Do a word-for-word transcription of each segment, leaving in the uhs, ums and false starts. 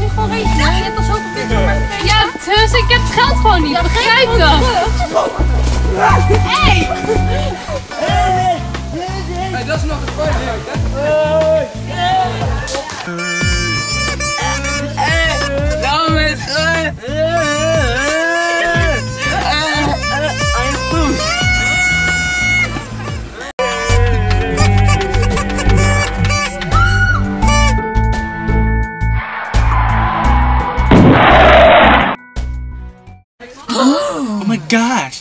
niet gewoon rekenen? Je hebt al zoveel punten voor mij gekregen. Ja, dus ik heb het geld gewoon niet. Ja, begrijp dat? Hey! Hey, dat is nog een fout, hè? Dames, Oh my gosh!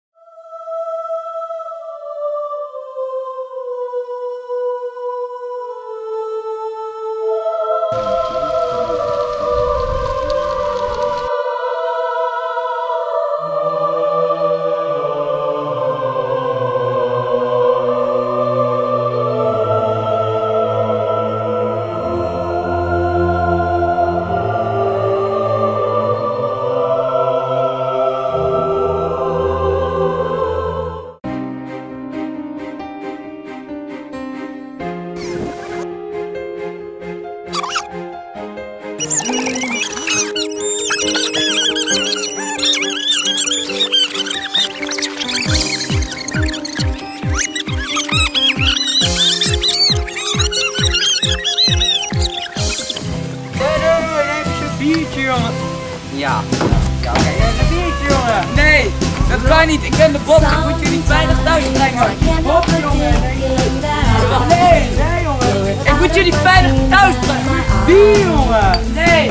Ja. Ja, oké. Een biertje, jongen. Nee, dat kan niet. Ik ken de bot. Ik moet jullie veilig thuis brengen. Hop, jongen. Nee, nee, jongen. Ik moet jullie veilig thuis brengen. Bier, jongen. Nee.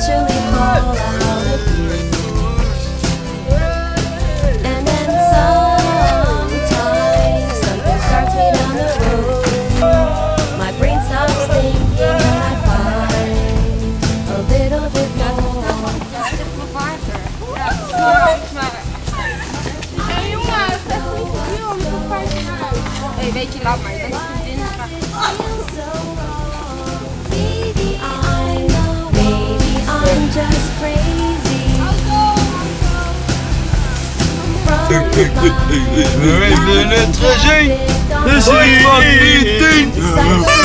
Hey, weet je, laat maar. Je bent een vriendin. We willen het gezien. Dus ik mag niet doen.